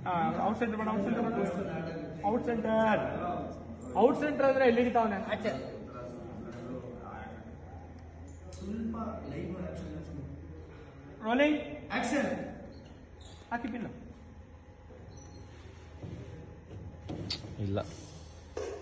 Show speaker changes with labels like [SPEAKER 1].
[SPEAKER 1] Out center ಬೇಡ, out center out center ಅಂದ್ರೆ ಎಲ್ಲಿ ಹಿಡಿತಾವನೆ ಆಚೆ. ರೋಲಿಂಗ್ ಆಕ್ಷನ್ ಹಾಕಿ ಪಿಲ್ಲ
[SPEAKER 2] ಇಲ್ಲ.